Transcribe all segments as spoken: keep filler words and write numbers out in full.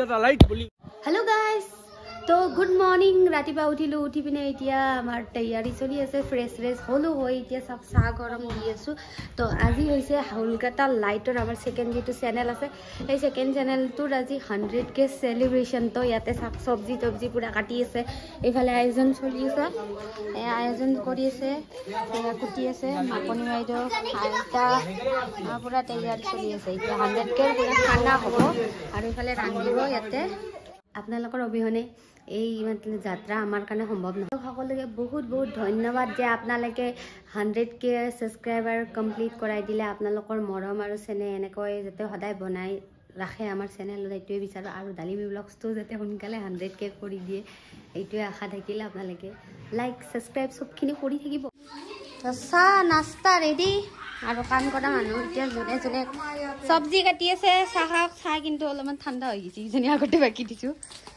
Hulkata lite boli. Hello guys. So good morning. Ratiba uthilu uthi pine etia amar tayari choli ase fresh fresh holo hoi etia sab sa garam di asu. To aji hoise Hulkata lite or amar second jitu channel ase. Ei second channel tur aji one hundred k celebration to yate sab sabji tobji pura kati ase. Ephale ayojon choli ase. E ayojon kori ase. Ega kuti ase makoni maido aita pura tayari choli ase. Etia one hundred k pura khana hobo aru ephale rangibo yate. আপোনালোকৰ অবিহনে এই মানে যাত্ৰা আমাৰ কাৰণে সম্ভৱ নহয় সকলোকে বহুত বহুত ধন্যবাদ যে আপোনালোকে one hundred k subscriber complete কৰাই দিলে আপোনালোকৰ মৰম আৰু চেনে এনেকৈ যাতে সদায় বনাই ৰাখে আমাৰ চেনেলত এইটোৱে বিচাৰো আৰু ডালিমি ব্লগছটো যাতে সোনকালে one hundred k কৰি দিয়ে এইটোৱে আশা থাকিলে আপোনালোকে লাইক সাবস্ক্ৰাইব সবখিনি কৰি থাকিব সা নাস্তা ৰেডি আৰু কাম কৰা মানুহ এতিয়া জনে জনে সবজি কাটি আছে চাহ চাহ কিন্তু অলপমান ঠাণ্ডা হৈ গৈছে ইজনী আগতে বাকি দিছো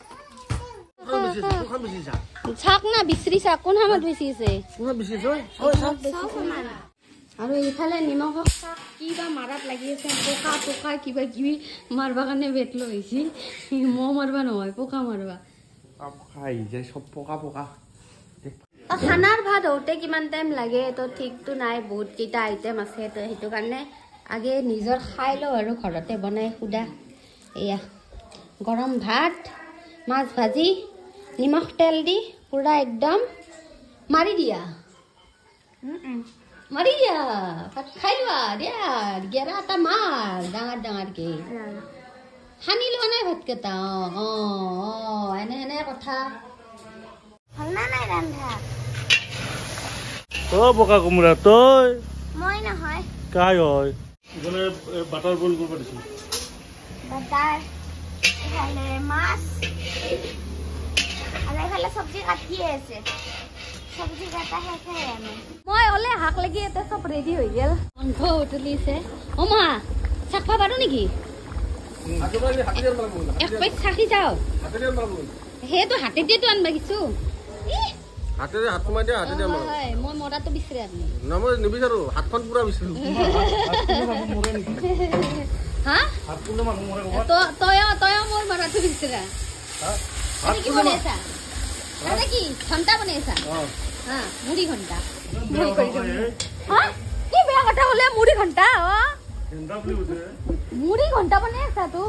চাক না বিচৰি চাক কোন হামত বেছি আছে কোন বেছি আছে ওই চাক বেছি আৰু ইফালে নিমখ কিবা মাৰাত লাগি আছে পোকা পোকা কিবা কিবি মাৰবা কাৰণে বেট লৈছি মো মাৰবা নহয় পোকা মাৰবা খাই যায় সব পোকা পোকা খানাৰ ভাত হওঁতে কিমান টাইম লাগে তো ঠিকটো নাই বহুত কেইটা আইটেম আছে তো সেইটো কাৰণে আগে নিজৰ খাই লওঁ আৰু ঘৰতে বনাই খুদা এয়া গৰম ভাত মাছ ভাজি নিমখ তেল দি পুৰা একদম মাৰি দিয়া মাৰি দিয়া ভাত খাই লোৱা দিয়া গেৰা এটা মাৰ ডাঙৰ ডাঙৰকে সানি লোৱা নাই ভাতকেইটা অ অ এনে এনে কথা ভালনা নাই ৰান্ধা ও বকা কুমৰা তই মই নহয় কাই হয় গলে বাটার বল করব দিছি বাটার এখানে মাছ আর এখানে সবজি কাটি আছে সবজি কাটা আছে আমি মই ওলে হাক লাগি এতে সব রেডি হই গেল অন্ধ উঠলিছে ও মা চাকপা পারো নেকি আগবালি হাতে দিয়ার মারবো এক পয়সা সাকি যাও হাতে দিয়ার মারবো হে তো হাতে দিয়ে তো আনবা কিছু হাতে হাত কমাই দিয়া হাতে দিয়া মারবো হয় মই মৰাটো বিছৰে আনি না মই নিবিচাৰো হাতখন পুৰা বিছৰো হা হাত পুৰা মানুহ মৰে তো তয় তয় মোৰ মৰাটো বিছৰা হা হাত কি বনাইছা এটা কি ঘণ্টা বনাইছা হা মুড়ি ঘণ্টা হা কি বেয়া কথা হলে মুড়ি ঘণ্টা অ ঘণ্টা বুলি বুঝে মুড়ি ঘণ্টা বনাইছা তো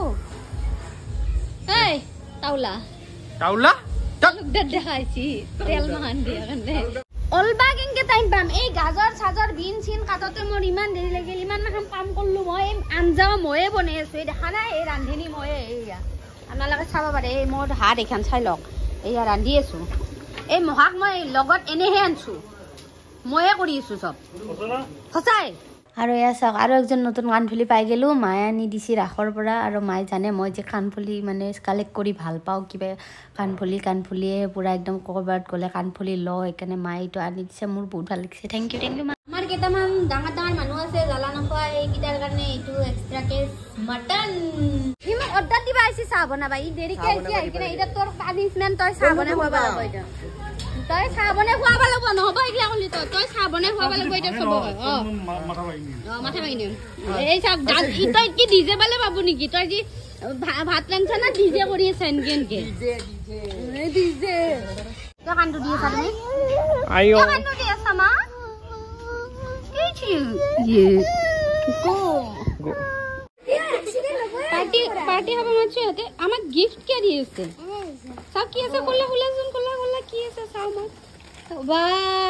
এই তাওলা তাওলা তাক দেখাইছি তেল মান দিয়া কাৰণে অলবা কিনকে টাইম পাম এই গাজৰ সাজৰ বিন চিন কাটতে মোৰ ইমান দেৰি লাগিল ইমান মাখাম কাম কৰলো মই আঞ্জাও ময়ে বনাই আছো দেখা নাই এই ৰান্ধনি ময়ে এইয়া আপোনালোকে চাব পাৰে এই মোৰ হাত এখন চাই লওক এইয়া ৰান্ধি আছো এই মহাক মই লগত এনেহে আনছো ময়ে কৰি আছো সব সঁচাই আৰু এয়া চাওক আৰু একজন নতুন কাণফুলি পাই গেলো মায়ে আনি দিছি ৰাখৰ পৰা আৰু মায়ে জানে মই যে কাণফুলি মানে কালেক্ট কৰি ভাল পাওঁ কিবা কাণফুলি কাণফুলিয়ে পুৰা একদম ক'ৰবাত গ'লে কাণফুলি লওঁ সেইকাৰণে মায়ে এইটো আনি দিছে মোৰ বহুত ভাল লাগিছে থেংক ইউ থেংক ইউ আমাৰ কেইটামান ডাঙৰ ডাঙৰ মানুহ আছে জ্বালা নোখোৱা এইকেইটাৰ কাৰণে এইটো এক্সট্ৰাকে মটন ইমান অৰ্ডাৰ দিবা আহিছে চাহ বনাবা ই দেৰিকে আহিছে আহি কিনে এতিয়া তোৰ পানিছমেণ্ট তই চাহ বনাই খুৱাব লাগিব এতিয়া তই চাহ বনাই খুৱাব লাগিব নহ'ব এইগিলা কলি তই তই চাহ বনাই খুৱাব লাগিব এতিয়া চব অ মাথা ভাঙি অ মাথা ভাঙি এই চাহ তই কি ডিজে বালে পাবো নেকি তই যি ভাত ৰান্ধছা না ডিজে কৰি আছে এনকে এনকে ডিজে ডিজে ডিজে তই কান্দু দি আছা তুমি আইও কান্দু দি আছা মা কি ছি ইয়ে গো গো পার্টি পার্টি হবে মাছ হতে আমার গিফট কে দিয়েছে সব কি আছে কোলা কোলা শুন কোলা কোলা কি আছে সাও মা বা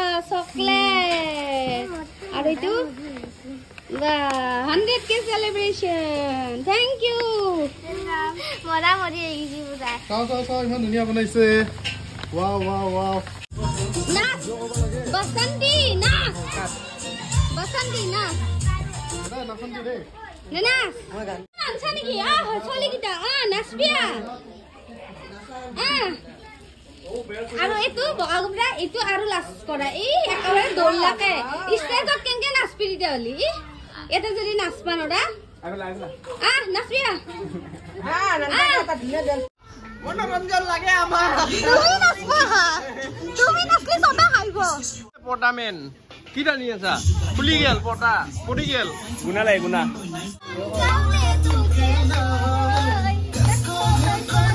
চকলেট আর এইটো বা one hundred k celebration thank you মৰা মৰি এইজি বুজা চাও চাও চাও ইমান ধুনীয়া বনাইছে ওয়াও ওয়াও ওয়াও নাচ বসন্তি নাচ বসন্তি নাচ এটা নাচন্তি রে নাচ নাচ নেকি আ চলি কিটা আ নাচবিয়া আ আৰু এটো বগাগুমৰা এটো আৰু লাজ কৰা এই একেবাৰে দৌলাকে ষ্টেজত কেনকে নাচবি দিতে হলি এটা যদি নাচবা নৰা আ নাচবিয়া আ নাচবা ধুনীয়া দেন মনোৰঞ্জন লাগে আমাৰ তুমি নাচবা তুমি নাচলি সবে খাইব পটামেন কি জানি আছা ফুলি গেল পটা পড়ি গেল গুনা লাই গুনা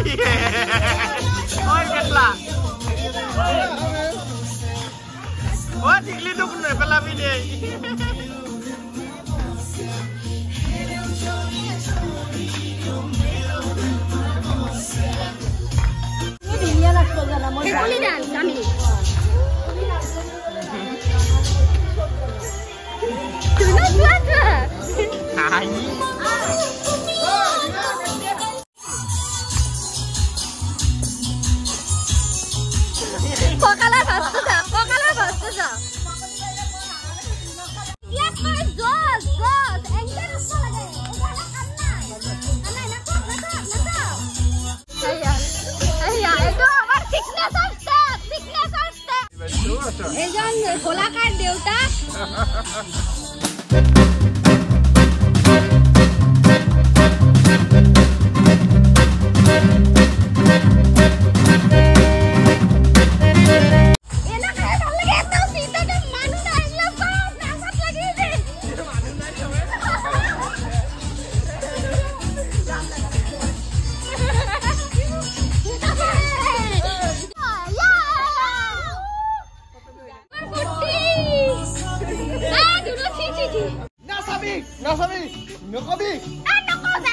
Oi ketla. Wah tinggi tu pun pelah video. Boleh dah kami. Tuna tuan. Hai. Pokala basta dah. Pokala basta dah. Ya kau jos jos. Engkau apa lagi? Engkau kanna. Kanna nak nak nak. Ayah, ayah itu আমার signature step, signature step. এজন গোলাকাৰ দেউতাক Nasabi, nakabi. Ano ko sa?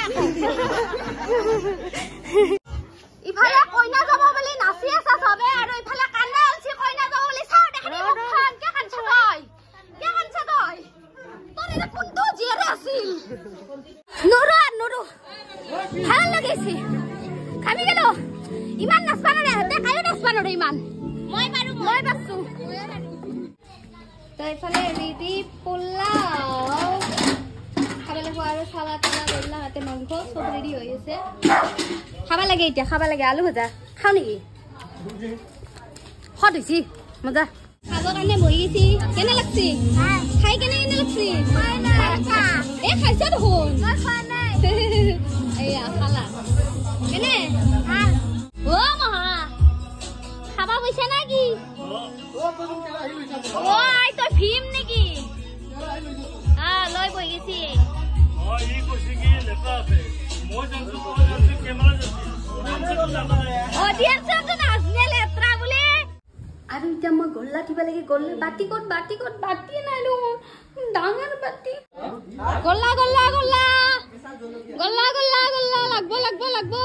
ইফালে কইনা যাব বলি নাচি আছে সবে আৰু ইফালে কান্দা আলছি কইনা যাব বলি চাও দেখনি মুখখন কে কানছ তই কে কানছ তই তোর এটা কোনটো জিয়ারে আছিল নুরু আর নুরু ভাল লাগিছে খাবি গেল ইমান নাচবা না তে কায়ো নাচবা না ইমান মই পারু মই বাসু তো ইফালে রেডি পোলাও খাবা লাগব আৰু সালাদ তালা গল্লা হাতে মাংস সব রেডি হৈ আছে খাবা লাগে এতিয়া খাবা লাগে আলু ভাজা খাও নেকি হট হৈছি মজা খাব কাৰণে বহি গেছি কেনে লাগছি খাই কেনে কেনে লাগছি এ খাইছ দেখোন মই খোৱা নাই এয়া খালা কেনে ও মহা খাবা বইছে নাকি ও আই তই ভীম নেকি আ লৈ বহি গেছি ও ই কইছে কি লেখা আছে মই জানছো মই জানছো কেমেৰা জানছি অডিয়েন্স তো নাজনে লেত্রা বলে আৰু এতিয়া মই গল্লা দিবা লাগে গল্লা বাতি কত বাতি কত বাতি নাইলো ডাঙৰ বাতি গল্লা গল্লা গল্লা গল্লা গল্লা গল্লা লাগবো লাগবো লাগবো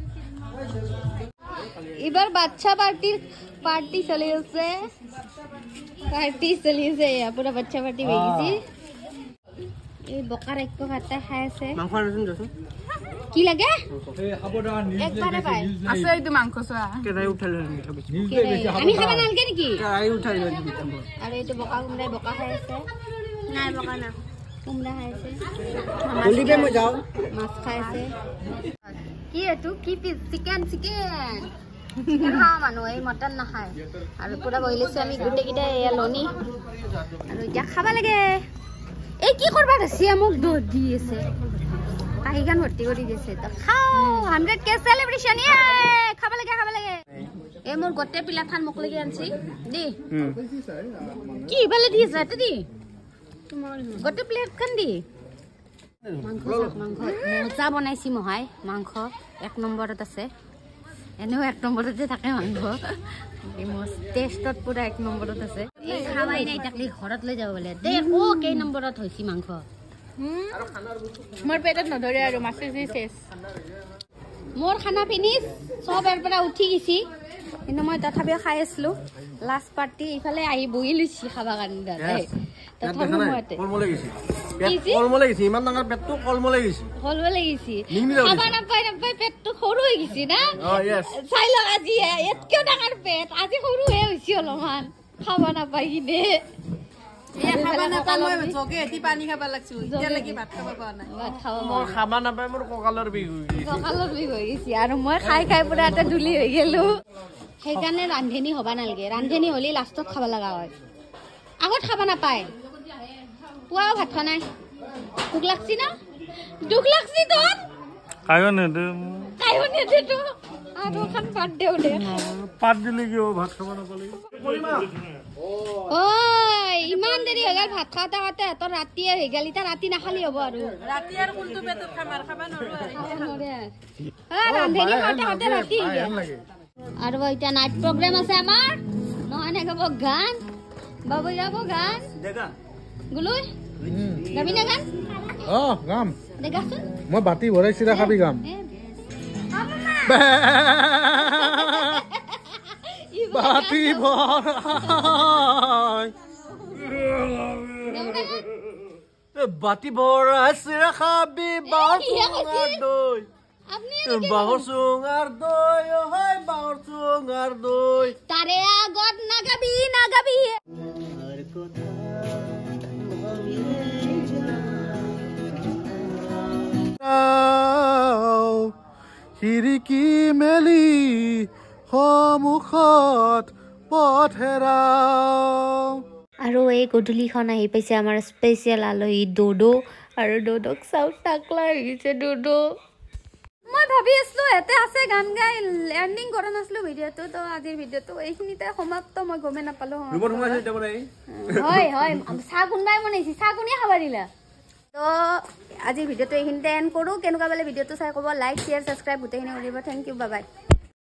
এবার বাচ্চা পার্টির পার্টি চলি আছে পার্টি চলি আছে পুরা বাচ্চা পার্টি হয়ে গেছি এই বকার একটু ভাতটা খাই আছে মাংস আনছুন দছো কি লাগে এই হাবডা নিউজ একবারে পাই আছে এইটো মাংস চা কেৰাই উঠালে খাবি আমি খাবা নালগে নেকি কেৰাই উঠালে আৰু এইটো বকা কুমড়া বকা খাই আছে নাই বকা না কুমড়া খাই আছে জলদি দে মই যাও মাছ খাই আছে কি এটো কি পিস চিকেন চিকেন খাও মানুহ এই মটন নাখায় আৰু পুৰা বইলেছে আমি গুটে কিটা এয়া লনি আৰু এতিয়া খাবা লাগে এই কি করবা আছে মোক দুধ দি আছে কাহি গান ভর্তি কৰি দিছে তো খাও হান্ড্রেড কে সেলিব্রেশন এ খাবা লাগে খাবা লাগে এ মোর গটে পিলা খান মোক লাগি আনছি দি কি ভালে দি আছে দি গটে প্লেট খান দি মাংস মাংস মজা বনাইছি মহাই মাংস এক নম্বৰত আছে এনেও এক নম্বৰতে থাকে মাংস মোর টেস্টত পুরা এক নম্বৰত আছে এই খাওয়াই নাই তাকলি ঘৰত লৈ যাব বলে দে ও কে নম্বৰত হৈছি মাংস মোৰ পেটত নধৰে আৰু মাছে যি শেষ মোর খানা ফিনিশ সব এর পৰা উঠি গিছি কিন্তু মই তথাপিও খাই আছলো লাস্ট পার্টি ইফালে আহি বহি লইছি খাবা কাৰণে দাদা তথাপি মতে কলমলে গিছি পেট কলমলে গিছি ইমান ডাঙৰ পেটটো কলমলে গিছি কলমলে গিছি খাবা না পাই না পাই পেটটো সৰু হৈ গিছি না অ ইয়েস চাই লগ আজি এতকিও ডাঙৰ পেট আজি সৰু হৈ হৈছি অলমান খাবা না পাই কিনে এ খাবা না পাই মই জগে এটি পানী খাবা লাগছো এতিয়া লাগি ভাত খাবা পা নাই ভাত খাবা মোৰ খাবা নাপাই মোৰ কঁকালৰ বিষ হৈ গৈছে কঁকালৰ বিষ হৈ গৈছে আৰু মই খাই খাই পুৰা এটা দুলি হৈ গেলো সেইকাৰণে ৰান্ধনি হবা নালগে ৰান্ধনি হলি লাষ্টত খাবা লগা হয় আগত খাবা নাপায় পুৱাও ভাত খোৱা নাই দুখ লাগছি না দুখ লাগছি তোৰ কায়ো নেদে কায়ো নেদে তো আৰু খান পাত দেও দে পাত দিলে কি হ'ব ভাত খাব নাপালে ঐ ইমান দেৰি হৈ গ'ল ভাত খাওঁতে খাওঁতে তোৰ ৰাতিয়ে হৈ গ'ল এতিয়া ৰাতি নাখালি হ'ব আৰু ৰাতি আৰু কোনটো পেটত খামাৰ খাব নোৱাৰো আৰু ৰান্ধনি খাওঁতে খাওঁতে ৰাতি হৈ গ'ল আৰু এতিয়া নাইট প্ৰগ্ৰেম আছে আমাৰ নহয় নে গাব গান বাবু গাব গান গুলুই গাবি না গান অ গাম দেখাচোন মই বাতি ভৰাই চিৰা খাবি গাম বাতি ভৰাই বাতি ভৰাই চিৰা খাবি বাহৰ চুঙাৰ দৈ বাহৰ চুঙাৰ দৈ হয় বাহৰ চুঙাৰ দৈ তাৰে আগত নাগাবি নাগাবি খিৰিকী মেলি সন্মুখত পথ হেৰাও আৰু এই গধূলিখন আহি পাইছে আমাৰ স্পেচিয়েল আলহী ডোডো আৰু ডোডোক চাউথ টাকলা আহিছে ডোডো মই ভাবি আছিলো এতে আছে গান গাই লেণ্ডিং কৰা নাছিলো ভিডিঅ'টো তো আজিৰ ভিডিঅ'টো এইখিনিতে সমাপ্ত মই গমে নাপালো হয় হয় চাহ কোনবাই বনাইছি চাহ কোনে খাব দিলা তো আজিৰ ভিডিঅ'টো এইখিনিতে এণ্ড কৰোঁ কেনেকুৱা পালে ভিডিঅ'টো চাই ক'ব লাইক শ্বেয়াৰ ছাবস্ক্ৰাইব গোটেইখিনি কৰিব থেংক ইউ বাই বাই